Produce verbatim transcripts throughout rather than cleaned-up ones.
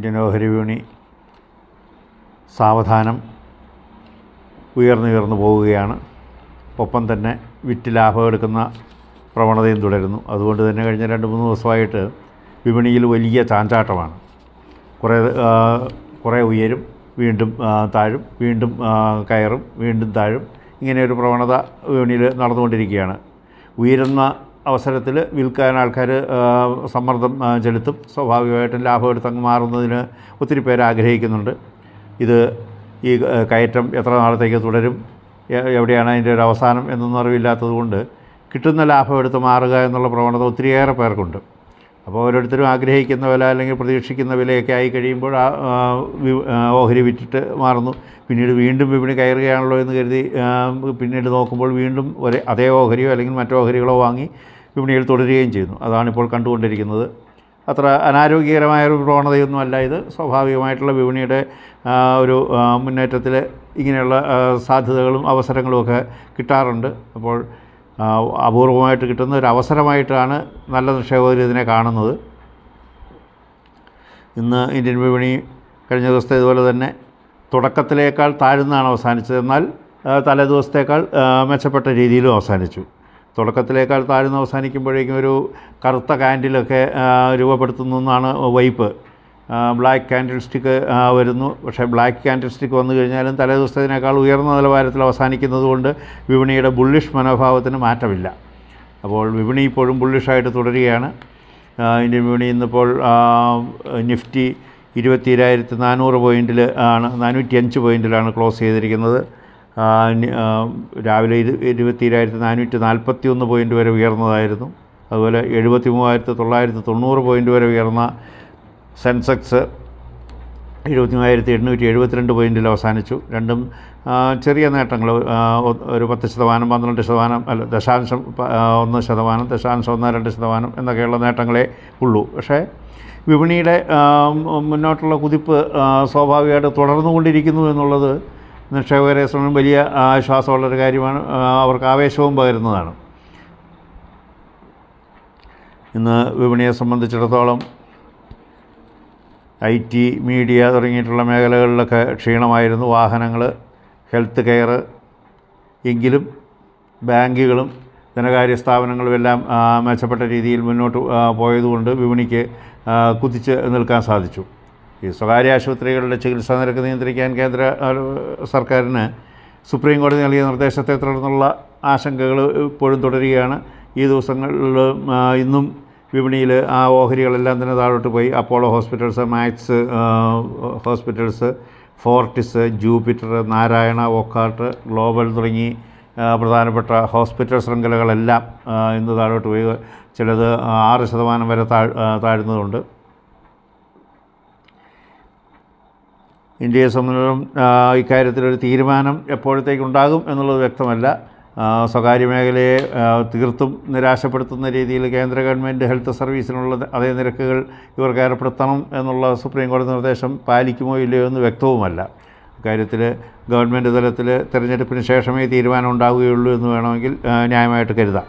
Indian ഓഹരി വിപണി സാവധാനം ഉയർന്നുയർന്നു പോവുകയാണ്. ഒപ്പം തന്നെ വിറ്റ് ലാഭമെടുക്കുന്ന പ്രവണതയും തുടരുന്നു. അതുകൊണ്ട് തന്നെ കഴിഞ്ഞ രണ്ട് മൂന്ന് ദിവസമായിട്ട് വിപണിയിൽ വലിയ ചാഞ്ചാട്ടമാണ്. കുറേ കുറേ ഉയരും, വീണ്ടും താഴും, വീണ്ടും കയറും, വീണ്ടും താഴും. ഇങ്ങനെയൊരു പ്രവണത വിപണിയിൽ നടന്നുകൊണ്ടിരിക്കുകയാണ്. ഉയരുന്ന അവസരത്തിൽ വിൽക്കാൻ ആൾക്കാർ സമ്മർദ്ദം ചെലുത്തും. സ്വാഭാവികമായിട്ടും ലാഭമെടുത്തങ്ങ് മാറുന്നതിന് ഒത്തിരി പേര് ആഗ്രഹിക്കുന്നുണ്ട്. ഇത് ഈ കയറ്റം എത്ര നാളത്തേക്ക് തുടരും, എവിടെയാണ് അതിൻ്റെ ഒരു അവസാനം എന്നൊന്നും അറിവില്ലാത്തത് കൊണ്ട് കിട്ടുന്ന ലാഭം എടുത്ത് മാറുക എന്നുള്ള പ്രവണത ഒത്തിരിയേറെ പേർക്കുണ്ട്. അപ്പോൾ ഓരോരുത്തരും ആഗ്രഹിക്കുന്ന വില അല്ലെങ്കിൽ പ്രതീക്ഷിക്കുന്ന വിലയൊക്കെ ആയി കഴിയുമ്പോൾ ആ ഓഹരി വിറ്റിട്ട് മാറുന്നു. പിന്നീട് വീണ്ടും വിപണി കയറുകയാണല്ലോ എന്ന് കരുതി പിന്നീട് നോക്കുമ്പോൾ വീണ്ടും ഒരേ അതേ ഓഹരിയോ അല്ലെങ്കിൽ മറ്റോ ഓഹരികളോ വാങ്ങി വിപണിയിൽ തുടരുകയും ചെയ്യുന്നു. അതാണിപ്പോൾ കണ്ടുകൊണ്ടിരിക്കുന്നത്. അത്ര അനാരോഗ്യകരമായൊരു പ്രവണതയൊന്നുമല്ല ഇത്. സ്വാഭാവികമായിട്ടുള്ള വിപണിയുടെ ഒരു മുന്നേറ്റത്തിൽ ഇങ്ങനെയുള്ള സാധ്യതകളും അവസരങ്ങളുമൊക്കെ കിട്ടാറുണ്ട്. അപ്പോൾ അപൂർവമായിട്ട് കിട്ടുന്ന ഒരു അവസരമായിട്ടാണ് നല്ല നിക്ഷേപകർ ഇതിനെ കാണുന്നത്. ഇന്ന് ഇന്ത്യൻ വിപണി കഴിഞ്ഞ ദിവസത്തെ ഇതുപോലെ തന്നെ തുടക്കത്തിലേക്കാൾ താഴ്ന്നാണ് അവസാനിച്ചത്. എന്നാൽ തലേ ദിവസത്തേക്കാൾ മെച്ചപ്പെട്ട രീതിയിലും അവസാനിച്ചു. തുടക്കത്തിലേക്കാൾ താഴ്ന്ന് അവസാനിക്കുമ്പോഴേക്കും ഒരു കറുത്ത കാൻഡിലൊക്കെ രൂപപ്പെടുത്തുന്നു എന്നാണ് വൈപ്പ്. ബ്ലാക്ക് കാൻഡിൽ സ്റ്റിക്ക് വരുന്നു. പക്ഷേ ബ്ലാക്ക് കാൻഡിൽ സ്റ്റിക്ക് വന്നു കഴിഞ്ഞാലും തലേ ദിവസത്തിനേക്കാൾ ഉയർന്ന നിലവാരത്തിൽ അവസാനിക്കുന്നത് കൊണ്ട് വിപണിയുടെ ബുള്ളിഷ് മനോഭാവത്തിന് മാറ്റമില്ല. അപ്പോൾ വിപണി ഇപ്പോഴും ബുള്ളിഷായിട്ട് തുടരുകയാണ്. ഇന്ത്യൻ വിപണി ഇന്നിപ്പോൾ നിഫ്റ്റി ഇരുപത്തിരായിരത്തി നാനൂറ് പോയിൻറ്റിൽ ആണ് നാനൂറ്റി അഞ്ച് പോയിൻറ്റിലാണ് ക്ലോസ് ചെയ്തിരിക്കുന്നത്. രാവിലെ ഇരു ഇരുപത്തിരായിരത്തി നാനൂറ്റി നാൽപ്പത്തി ഒന്ന് പോയിൻറ്റ് വരെ ഉയർന്നതായിരുന്നു. അതുപോലെ എഴുപത്തി മൂവായിരത്തി തൊള്ളായിരത്തി തൊണ്ണൂറ് പോയിൻറ്റ് വരെ ഉയർന്ന സെൻസെക്സ് എഴുപത്തി മൂവായിരത്തി എണ്ണൂറ്റി എഴുപത്തിരണ്ട് പോയിൻറ്റിൽ അവസാനിച്ചു. രണ്ടും ചെറിയ നേട്ടങ്ങൾ, ഒരു പത്ത് ശതമാനം പന്ത്രണ്ട് ശതമാനം അല്ല ദശാംശം ഒന്ന് ശതമാനം ദശാംശം ഒന്ന് രണ്ട് ശതമാനം എന്നൊക്കെയുള്ള നേട്ടങ്ങളേ ഉള്ളൂ. പക്ഷേ വിപണിയുടെ മുന്നോട്ടുള്ള കുതിപ്പ് സ്വാഭാവികമായിട്ട് തുടർന്നുകൊണ്ടിരിക്കുന്നു എന്നുള്ളത് നിക്ഷേപകരെ സംബന്ധിച്ച് വലിയ ആശ്വാസമുള്ളൊരു കാര്യമാണ്. അവർക്ക് ആവേശവും പകരുന്നതാണ്. ഇന്ന് വിപണിയെ സംബന്ധിച്ചിടത്തോളം ഐ ടി, മീഡിയ തുടങ്ങിയിട്ടുള്ള മേഖലകളിലൊക്കെ ക്ഷീണമായിരുന്നു. വാഹനങ്ങൾ, ഹെൽത്ത് കെയർ. എങ്കിലും ബാങ്കുകളും ധനകാര്യ സ്ഥാപനങ്ങളും എല്ലാം മെച്ചപ്പെട്ട രീതിയിൽ മുന്നോട്ട് പോയതുകൊണ്ട് വിപണിക്ക് കുതിച്ച് നിൽക്കാൻ സാധിച്ചു. ഈ സ്വകാര്യ ആശുപത്രികളുടെ ചികിത്സാ നിരക്ക് നിയന്ത്രിക്കാൻ കേന്ദ്ര സർക്കാരിന് സുപ്രീം കോടതി നൽകിയ നിർദ്ദേശത്തെ തുടർന്നുള്ള ആശങ്കകൾ ഇപ്പോഴും തുടരുകയാണ്. ഈ ദിവസങ്ങളിൽ ഇന്നും വിപണിയിൽ ആ ഓഹരികളെല്ലാം തന്നെ താഴോട്ട് പോയി. Apollo Hospitals, Max Hospitals, Fortis, Jupiter, Narayana, Wockhardt, Global തുടങ്ങി പ്രധാനപ്പെട്ട ഹോസ്പിറ്റൽ ശൃംഖലകളെല്ലാം ഇന്ന് താഴോട്ട് പോയി. ചിലത് ആറ് ശതമാനം വരെ താഴ് താഴ്ന്നതുണ്ട്. ഇന്ത്യയെ സംബന്ധിച്ചിടത്തോളം ഇക്കാര്യത്തിലൊരു തീരുമാനം എപ്പോഴത്തേക്കുണ്ടാകും എന്നുള്ളത് വ്യക്തമല്ല. സ്വകാര്യ മേഖലയെ തീർത്തും നിരാശപ്പെടുത്തുന്ന രീതിയിൽ കേന്ദ്ര ഗവൺമെൻറ് ഹെൽത്ത് സർവീസിനുള്ള അതേ നിരക്കുകൾ ഇവർക്ക് ഏർപ്പെടുത്തണം എന്നുള്ള സുപ്രീം കോടതി നിർദ്ദേശം പാലിക്കുമോ ഇല്ലയോ എന്ന് വ്യക്തവുമല്ല. ഇക്കാര്യത്തിൽ ഗവൺമെൻറ് തലത്തിൽ തിരഞ്ഞെടുപ്പിന് ശേഷമേ തീരുമാനം ഉണ്ടാവുകയുള്ളൂ എന്ന് വേണമെങ്കിൽ ന്യായമായിട്ട് കരുതാം.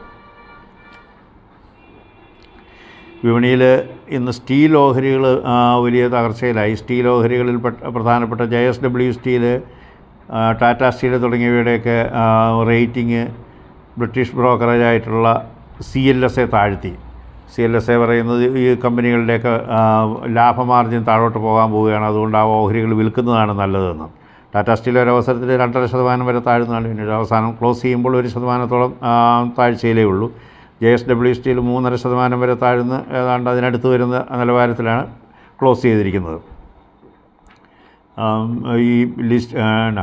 വിപണിയിൽ ഇന്ന് സ്റ്റീൽ ഓഹരികൾ വലിയ തകർച്ചയിലായി. സ്റ്റീൽ ഓഹരികളിൽ പ്രധാനപ്പെട്ട J S W steel, Tata steel തുടങ്ങിയവയുടെയൊക്കെ റേറ്റിംഗ് ബ്രിട്ടീഷ് ബ്രോക്കറേജായിട്ടുള്ള സി എൽ എസ് എ താഴ്ത്തി. സി എൽ എസ് എ പറയുന്നത് ഈ കമ്പനികളുടെയൊക്കെ ലാഭമാർജിൻ താഴോട്ട് പോകാൻ പോവുകയാണ്, അതുകൊണ്ട് ആ ഓഹരികൾ വിൽക്കുന്നതാണ് നല്ലതെന്ന്. ടാറ്റ സ്റ്റീൽ ഒരവസരത്തിൽ രണ്ടര ശതമാനം വരെ താഴ്ന്നതാണ്. പിന്നീട് അവസാനം ക്ലോസ് ചെയ്യുമ്പോൾ ഒരു ശതമാനത്തോളം താഴ്ചയിലേ ഉള്ളൂ. ജെ എസ് ഡബ്ല്യു സ്റ്റീൽ മൂന്നര ശതമാനം വരെ താഴ്ന്ന് ഏതാണ്ട് അതിനടുത്ത് വരുന്ന നിലവാരത്തിലാണ് ക്ലോസ് ചെയ്തിരിക്കുന്നത്. ഈ ലിസ്റ്റ്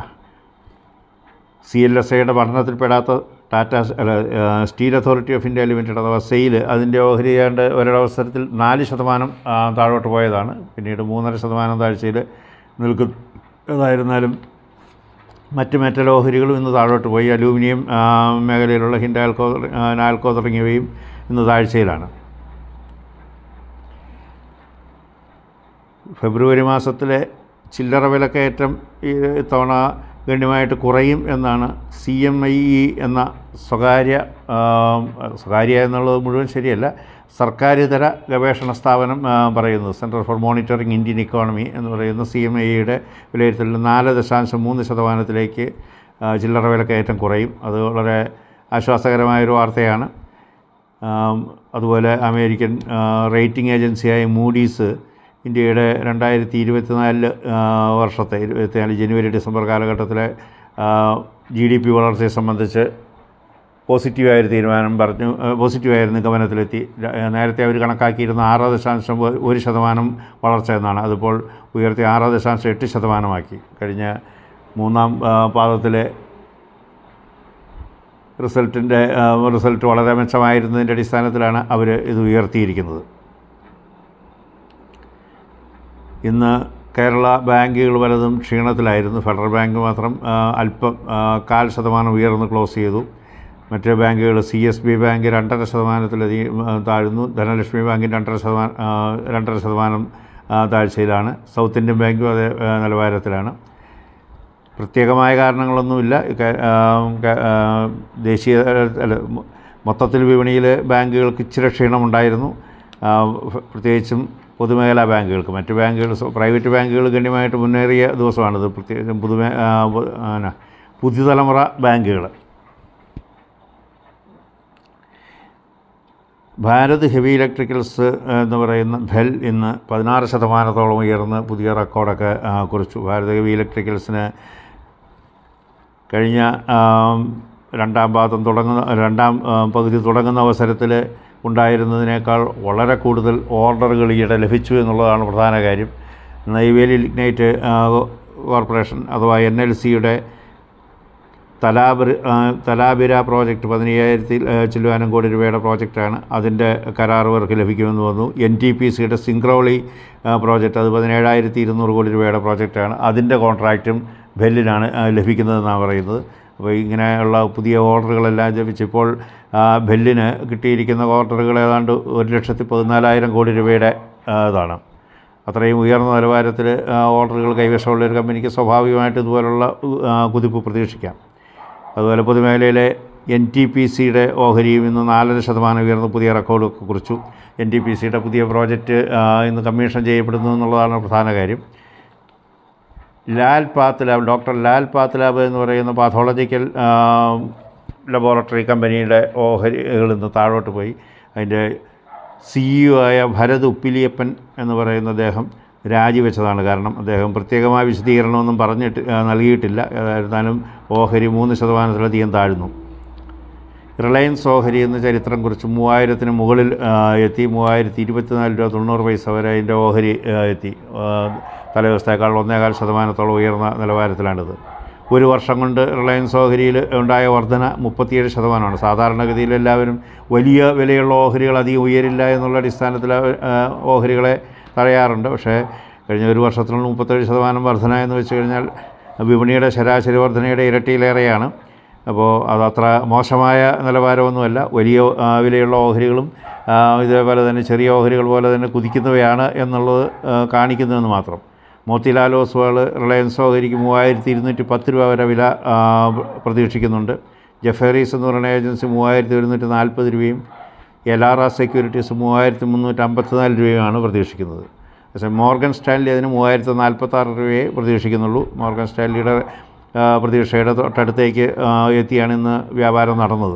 സി എൽ എസ് എയുടെ പഠനത്തിൽപ്പെടാത്ത ടാറ്റ അല്ല Steel Authority of India Limited അഥവാ സെയിൽ, അതിൻ്റെ ഓഹരി ഏതാണ്ട് ഒരവസരത്തിൽ നാല് ശതമാനം താഴോട്ട് പോയതാണ്. പിന്നീട് മൂന്നര ശതമാനം താഴ്ചയിൽ നിൽക്കും. ഏതായിരുന്നാലും മറ്റ് മെറ്റൽ ഓഹരികളും ഇന്ന് താഴോട്ട് പോയി. അലൂമിനിയം മേഖലയിലുള്ള ഹിൻഡാൽക്കോ, നാൽക്കോ തുടങ്ങിയവയും ഇന്ന് താഴ്ചയിലാണ്. ഫെബ്രുവരി മാസത്തിലെ ചില്ലറ വിലക്കയറ്റം ഈ ഇത്തവണ ഗണ്യമായിട്ട് കുറയും എന്നാണ് സി എം ഐ ഇ എന്ന സ്വകാര്യ സ്വകാര്യ എന്നുള്ളത് മുഴുവൻ ശരിയല്ല, സർക്കാരിതര ഗവേഷണ സ്ഥാപനം പറയുന്നത് Centre for Monitoring Indian Economy എന്ന് പറയുന്ന സി എം ഐയുടെ വിലയിരുത്തലിൽ നാല് ദശാംശം മൂന്ന് ശതമാനത്തിലേക്ക് ചില്ലറ വിലക്കയറ്റം കുറയും. അത് വളരെ ആശ്വാസകരമായൊരു വാർത്തയാണ്. അതുപോലെ അമേരിക്കൻ റേറ്റിംഗ് ഏജൻസിയായ മൂഡീസ് ഇന്ത്യയുടെ രണ്ടായിരത്തി ഇരുപത്തിനാലില് വർഷത്തെ ഇരുപത്തിനാല് ജനുവരി ഡിസംബർ കാലഘട്ടത്തിലെ ജി ഡി പി വളർച്ചയെ സംബന്ധിച്ച് പോസിറ്റീവായൊരു തീരുമാനം പറഞ്ഞു പോസിറ്റീവായ നിഗമനത്തിലെത്തി. നേരത്തെ അവർ കണക്കാക്കിയിരുന്ന ആറ് ദശാംശം ഒരു ശതമാനം വളർച്ച എന്നാണ്. അതിപ്പോൾ ഉയർത്തി ആറ് ദശാംശം എട്ട് ശതമാനമാക്കി. കഴിഞ്ഞ മൂന്നാം പാദത്തിലെ റിസൾട്ടിൻ്റെ റിസൾട്ട് വളരെ മെച്ചമായിരുന്നതിൻ്റെ അടിസ്ഥാനത്തിലാണ് അവർ ഇത് ഉയർത്തിയിരിക്കുന്നത്. ഇന്ന് കേരള ബാങ്കുകൾ പലതും ക്ഷീണത്തിലായിരുന്നു. ഫെഡറൽ ബാങ്ക് മാത്രം അല്പം കാൽ ശതമാനം ഉയർന്ന് ക്ലോസ് ചെയ്തു. മറ്റ് ബാങ്കുകൾ സി എസ് ബി ബാങ്ക് രണ്ടര ശതമാനത്തിലധികം താഴ്ന്നു. ധനലക്ഷ്മി ബാങ്കിന് രണ്ടര ശതമാനം രണ്ടര ശതമാനം താഴ്ചയിലാണ്. സൗത്ത് ഇന്ത്യൻ ബാങ്കും അതേ നിലവാരത്തിലാണ്. പ്രത്യേകമായ കാരണങ്ങളൊന്നുമില്ല. ദേശീയ അല്ല മൊത്തത്തിൽ വിപണിയിൽ ബാങ്കുകൾക്ക് ഇച്ചിരി ക്ഷീണമുണ്ടായിരുന്നു, പ്രത്യേകിച്ചും പൊതുമേഖലാ ബാങ്കുകൾക്ക്. മറ്റ് ബാങ്കുകൾ പ്രൈവറ്റ് ബാങ്കുകൾ ഗണ്യമായിട്ട് മുന്നേറിയ ദിവസമാണിത്, പ്രത്യേകിച്ചും പുതുമേ പുതുതലമുറ ബാങ്കുകൾ. ഭാരത് ഹെവി ഇലക്ട്രിക്കൽസ് എന്ന് പറയുന്ന ഭെൽ ഇന്ന് പതിനാറ് ശതമാനത്തോളം ഉയർന്ന് പുതിയ റെക്കോർഡൊക്കെ കുറിച്ചു. ഭാരത് ഹെവി ഇലക്ട്രിക്കൽസിന് കഴിഞ്ഞ രണ്ടാം പാദം തുടങ്ങുന്ന രണ്ടാം പകുതി തുടങ്ങുന്ന അവസരത്തിൽ ഉണ്ടായിരുന്നതിനേക്കാൾ വളരെ കൂടുതൽ ഓർഡറുകൾ ഈയിടെ ലഭിച്ചു എന്നുള്ളതാണ് പ്രധാന കാര്യം. നെയ്വേലി ലിഗ്നൈറ്റ് കോർപ്പറേഷൻ അഥവാ എൻ എൽ സിയുടെ തലാബിർ തലാബിര പ്രോജക്റ്റ് പതിനയ്യായിരത്തി ചില്ലുവാനം കോടി രൂപയുടെ പ്രോജക്റ്റാണ്. അതിൻ്റെ കരാർ വർക്ക് ലഭിക്കുമെന്ന് വന്നു. എൻ ടി പി സിയുടെ സിംഗ്രോളി പ്രോജക്റ്റ് അത് പതിനേഴായിരത്തി ഇരുന്നൂറ് കോടി രൂപയുടെ പ്രോജക്റ്റാണ്. അതിൻ്റെ കോൺട്രാക്റ്റും ഭെല്ലിനാണ് ലഭിക്കുന്നതെന്നാണ് പറയുന്നത്. അപ്പോൾ ഇങ്ങനെയുള്ള പുതിയ ഓർഡറുകളെല്ലാം ലഭിച്ച് ഇപ്പോൾ ഭെല്ലിന് കിട്ടിയിരിക്കുന്ന ഓർഡറുകൾ ഏതാണ്ട് ഒരു ലക്ഷത്തി പതിനാലായിരം കോടി രൂപയുടെ ഇതാണ്. അത്രയും ഉയർന്ന നിലവാരത്തിൽ ഓർഡറുകൾ കൈവശമുള്ള ഒരു കമ്പനിക്ക് സ്വാഭാവികമായിട്ട് ഇതുപോലുള്ള കുതിപ്പ് പ്രതീക്ഷിക്കാം. അതുപോലെ പൊതുമേഖലയിലെ എൻ ടി പി സിയുടെ ഓഹരിയും ഇന്ന് നാലര ശതമാനം ഉയർന്ന് പുതിയ റെക്കോർഡൊക്കെ കുറിച്ചു. എൻ ടി പി സിയുടെ പുതിയ പ്രോജക്റ്റ് ഇന്ന് കമ്മീഷൻ ചെയ്യപ്പെടുന്നു എന്നുള്ളതാണ് പ്രധാന കാര്യം. Lal Path Lab doctor Lal Path Lab എന്ന് പറയുന്ന പാത്തോളജിക്കൽ ലബോറട്ടറി കമ്പനിയുടെ ഓഹരികൾ ഇന്ന് താഴോട്ട് പോയി. അതിൻ്റെ സിഇഒ ആയ ഭരത് ഉപ്പിലിയപ്പൻ എന്ന് പറയുന്ന അദ്ദേഹം രാജിവെച്ചതാണ്. കാരണം അദ്ദേഹം പ്രത്യേകമായ വിശദീകരണമൊന്നും പറഞ്ഞിട്ട് നൽകിയിട്ടില്ല. ഏതായിരുന്നാലും ഓഹരി മൂന്ന് ശതമാനത്തിലധികം താഴ്ന്നു. റിലയൻസ് ഓഹരി എന്ന ചരിത്രം കുറിച്ച് മൂവായിരത്തിന് മുകളിൽ എത്തി. മൂവായിരത്തി ഇരുപത്തിനാല് രൂപ തൊണ്ണൂറ് പൈസ വരെ അതിൻ്റെ ഓഹരി എത്തി. തലേദിവസത്തേക്കാൾ ഒന്നേകാൽ ശതമാനത്തോളം ഉയർന്ന നിലവാരത്തിലാണിത്. ഒരു വർഷം കൊണ്ട് റിലയൻസ് ഓഹരിയിൽ ഉണ്ടായ വർധന മുപ്പത്തിയേഴ് ശതമാനമാണ്. സാധാരണഗതിയിൽ എല്ലാവരും വലിയ വിലയുള്ള ഓഹരികൾ അധികം ഉയരില്ല എന്നുള്ള അടിസ്ഥാനത്തിൽ ഓഹരികളെ തടയാറുണ്ട്. പക്ഷേ കഴിഞ്ഞ ഒരു വർഷത്തിനുള്ള മുപ്പത്തേഴ് ശതമാനം വർധന എന്ന് വെച്ച് കഴിഞ്ഞാൽ വിപണിയുടെ ശരാശരി വർധനയുടെ ഇരട്ടിയിലേറെയാണ്. അപ്പോൾ അതത്ര മോശമായ നിലവാരമൊന്നുമല്ല. വലിയ വിലയുള്ള ഓഹരികളും ഇതേപോലെ തന്നെ ചെറിയ ഓഹരികൾ പോലെ തന്നെ കുതിക്കുന്നവയാണ് എന്നുള്ളത് കാണിക്കുന്നതെന്ന് മാത്രം. മോത്തിലാൽ ഓസ്വാൾ റിലയൻസ് ഓഹരിക്ക് മൂവായിരത്തി ഇരുന്നൂറ്റി പത്ത് രൂപ വരെ വില പ്രതീക്ഷിക്കുന്നുണ്ട്. ജഫേറീസ് എന്ന് പറയുന്ന ഏജൻസി മൂവായിരത്തി ഒരുന്നൂറ്റി നാൽപ്പത് രൂപയും എലാറ സെക്യൂരിറ്റീസ് മൂവായിരത്തി മുന്നൂറ്റി അമ്പത്തിനാല് രൂപയുമാണ് പ്രതീക്ഷിക്കുന്നത്. പക്ഷേ മോർഗൻ സ്റ്റാൻലി അതിന് മൂവായിരത്തി നാൽപ്പത്താറ് രൂപയെ പ്രതീക്ഷിക്കുന്നുള്ളൂ. മോർഗൻ സ്റ്റാൻലിയുടെ പ്രതീക്ഷയുടെ തൊട്ടടുത്തേക്ക് എത്തിയാണ് ഇന്ന് വ്യാപാരം നടന്നത്.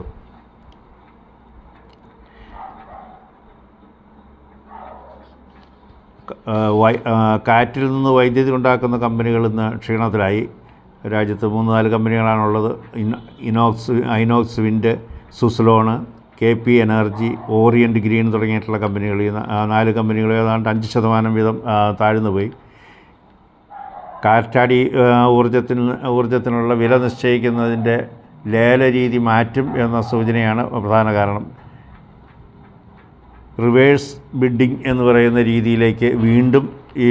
കാറ്റിൽ നിന്ന് വൈദ്യുതി ഉണ്ടാക്കുന്ന കമ്പനികൾ ഇന്ന് ക്ഷീണത്തിലായി. രാജ്യത്ത് മൂന്ന് നാല് കമ്പനികളാണുള്ളത്. Inox Inox Wind, Suzlon, K P Energy, Orient Green തുടങ്ങിയിട്ടുള്ള കമ്പനികൾ. ഈ നാല് കമ്പനികൾ ഏതാണ്ട് അഞ്ച് ശതമാനം വീതം താഴ്ന്നു പോയി. കാറ്റാടി ഊർജ്ജത്തിന് ഊർജ്ജത്തിനുള്ള വില നിശ്ചയിക്കുന്നതിൻ്റെ ലേല രീതി മാറ്റും എന്ന സൂചനയാണ് പ്രധാന കാരണം. റിവേഴ്സ് ബിഡിങ് എന്ന് പറയുന്ന രീതിയിലേക്ക് വീണ്ടും ഈ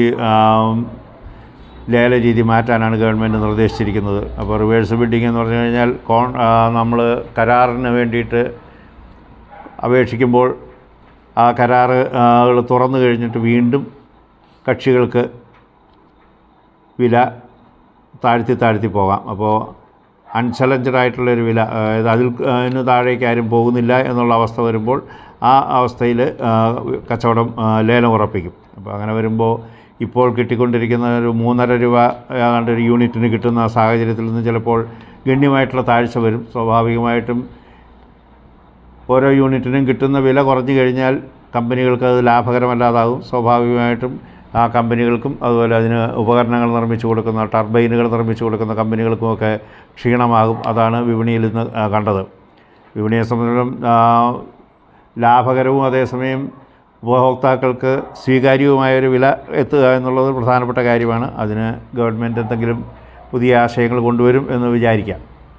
ലേല രീതി മാറ്റാനാണ് ഗവൺമെൻറ് നിർദ്ദേശിച്ചിരിക്കുന്നത്. അപ്പോൾ റിവേഴ്സ് ബിഡിങ് എന്ന് പറഞ്ഞു കഴിഞ്ഞാൽ കോൺ നമ്മൾ കരാറിന് വേണ്ടിയിട്ട് അപേക്ഷിക്കുമ്പോൾ ആ കരാറുകൾ തുറന്നു കഴിഞ്ഞിട്ട് വീണ്ടും കക്ഷികൾക്ക് വില താഴ്ത്തി താഴ്ത്തി പോകാം. അപ്പോൾ അൺചലഞ്ചഡ് ആയിട്ടുള്ളൊരു വില, അതായത് അതിൽ അതിന് താഴേക്ക് ആരും പോകുന്നില്ല എന്നുള്ള അവസ്ഥ വരുമ്പോൾ ആ അവസ്ഥയിൽ കച്ചവടം ലേലം ഉറപ്പിക്കും. അപ്പോൾ അങ്ങനെ വരുമ്പോൾ ഇപ്പോൾ കിട്ടിക്കൊണ്ടിരിക്കുന്ന ഒരു മൂന്നര രൂപ ഏതാണ്ട് ഒരു യൂണിറ്റിന് കിട്ടുന്ന സാഹചര്യത്തിൽ നിന്ന് ചിലപ്പോൾ ഗണ്യമായിട്ടുള്ള താഴ്ച വരും. സ്വാഭാവികമായിട്ടും ഓരോ യൂണിറ്റിനും കിട്ടുന്ന വില കുറഞ്ഞു കഴിഞ്ഞാൽ കമ്പനികൾക്ക് അത് ലാഭകരമല്ലാതാകും. സ്വാഭാവികമായിട്ടും ആ കമ്പനികൾക്കും അതുപോലെ അതിന് ഉപകരണങ്ങൾ നിർമ്മിച്ചു കൊടുക്കുന്ന ടർബൈനുകൾ നിർമ്മിച്ചു കൊടുക്കുന്ന കമ്പനികൾക്കുമൊക്കെ ക്ഷീണമാകും. അതാണ് വിപണിയിൽ ഇന്ന് കണ്ടത്. വിപണിയെ സംബന്ധിച്ചിടത്തോളം ലാഭകരവും അതേസമയം ഉപഭോക്താക്കൾക്ക് സ്വീകാര്യവുമായൊരു വില എത്തുക എന്നുള്ളത് പ്രധാനപ്പെട്ട കാര്യമാണ്. അതിന് ഗവൺമെൻറ് എന്തെങ്കിലും പുതിയ ആശയങ്ങൾ കൊണ്ടുവരും എന്ന് വിചാരിക്കാം.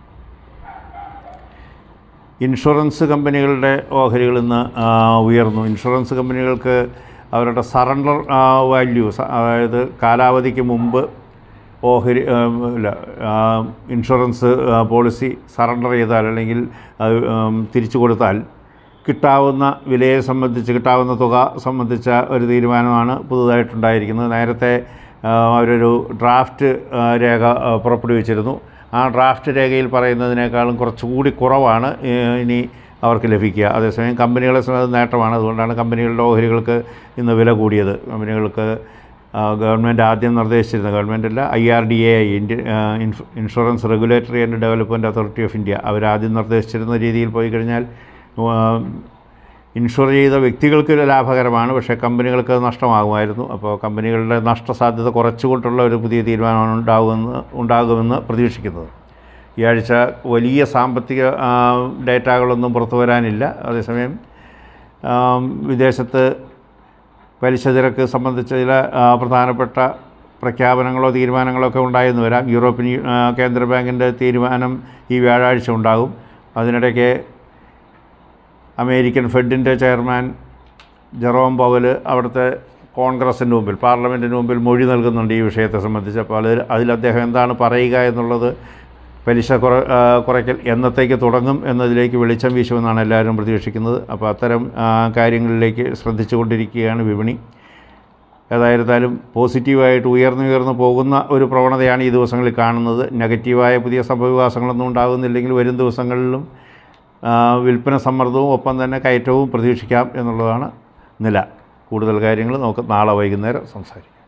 ഇൻഷുറൻസ് കമ്പനികളുടെ ഓഹരികൾ ഇന്ന് ഉയർന്നു. ഇൻഷുറൻസ് കമ്പനികൾക്ക് അവരുടെ സറണ്ടർ വാല്യൂ, അതായത് കാലാവധിക്ക് മുമ്പ് ഓഹരി ഇല്ല ഇൻഷുറൻസ് പോളിസി സറണ്ടർ ചെയ്താൽ അല്ലെങ്കിൽ തിരിച്ചു കൊടുത്താൽ കിട്ടാവുന്ന വിലയെ സംബന്ധിച്ച് കിട്ടാവുന്ന തുക സംബന്ധിച്ച ഒരു തീരുമാനമാണ് പുതുതായിട്ടുണ്ടായിരിക്കുന്നത്. നേരത്തെ അവരൊരു ഡ്രാഫ്റ്റ് രേഖ പുറപ്പെടുവിച്ചിരുന്നു. ആ ഡ്രാഫ്റ്റ് രേഖയിൽ പറയുന്നതിനേക്കാളും കുറച്ചുകൂടി കുറവാണ് ഇനി അവർക്ക് ലഭിക്കുക. അതേസമയം കമ്പനികളെ സംബന്ധിച്ച് നേട്ടമാണ്. അതുകൊണ്ടാണ് കമ്പനികളുടെ ഓഹരികൾക്ക് ഇന്ന് വില കൂടിയത്. കമ്പനികൾക്ക് ഗവൺമെൻറ് ആദ്യം നിർദ്ദേശിച്ചിരുന്ന ഗവൺമെൻറ്റല്ല I R D A I India Insurance Regulatory and Development Authority of India അവരാദ്യം നിർദ്ദേശിച്ചിരുന്ന രീതിയിൽ പോയി കഴിഞ്ഞാൽ ഇൻഷുർ ചെയ്ത വ്യക്തികൾക്ക് ലാഭകരമാണ്, പക്ഷേ കമ്പനികൾക്ക് നഷ്ടമാകുമായിരുന്നു. അപ്പോൾ കമ്പനികളുടെ നഷ്ടസാധ്യത കുറച്ചുകൊണ്ടുള്ള ഒരു പുതിയ തീരുമാനമാണ് ഉണ്ടാകുമെന്ന് ഉണ്ടാകുമെന്ന് പ്രതീക്ഷിക്കുന്നത്. ഈ ആഴ്ച വലിയ സാമ്പത്തിക ഡേറ്റകളൊന്നും പുറത്തു വരാനില്ല. അതേസമയം വിദേശത്ത് പലിശ നിരക്ക് സംബന്ധിച്ച ചില പ്രധാനപ്പെട്ട പ്രഖ്യാപനങ്ങളോ തീരുമാനങ്ങളോ ഒക്കെ ഉണ്ടായെന്ന് വരാം. യൂറോപ്യൻ കേന്ദ്ര ബാങ്കിൻ്റെ തീരുമാനം ഈ വ്യാഴാഴ്ച ഉണ്ടാകും. അതിനിടയ്ക്ക് അമേരിക്കൻ ഫെഡിൻ്റെ ചെയർമാൻ ജെറോം പവൽ അവിടുത്തെ കോൺഗ്രസിൻ്റെ മുമ്പിൽ പാർലമെൻറ്റിന് മുമ്പിൽ മൊഴി നൽകുന്നുണ്ട് ഈ വിഷയത്തെ സംബന്ധിച്ച്. അപ്പോൾ അതിൽ അതിൽ അദ്ദേഹം എന്താണ് പറയുക എന്നുള്ളത് പലിശ കുറ കുറയ്ക്കൽ എന്നത്തേക്ക് തുടങ്ങും എന്നതിലേക്ക് വെളിച്ചം വീശുമെന്നാണ് എല്ലാവരും പ്രതീക്ഷിക്കുന്നത്. അപ്പോൾ അത്തരം കാര്യങ്ങളിലേക്ക് ശ്രദ്ധിച്ചുകൊണ്ടിരിക്കുകയാണ് വിപണി. ഏതായിരുന്നാലും പോസിറ്റീവായിട്ട് ഉയർന്നു ഉയർന്നു പോകുന്ന ഒരു പ്രവണതയാണ് ഈ ദിവസങ്ങളിൽ കാണുന്നത്. നെഗറ്റീവായ പുതിയ സംഭവവികാസങ്ങളൊന്നും ഉണ്ടാകുന്നില്ലെങ്കിൽ വരും ദിവസങ്ങളിലും വിൽപ്പന സമ്മർദ്ദവും ഒപ്പം തന്നെ കയറ്റവും പ്രതീക്ഷിക്കാം എന്നുള്ളതാണ് നില. കൂടുതൽ കാര്യങ്ങൾ നമുക്ക് നാളെ വൈകുന്നേരം സംസാരിക്കാം.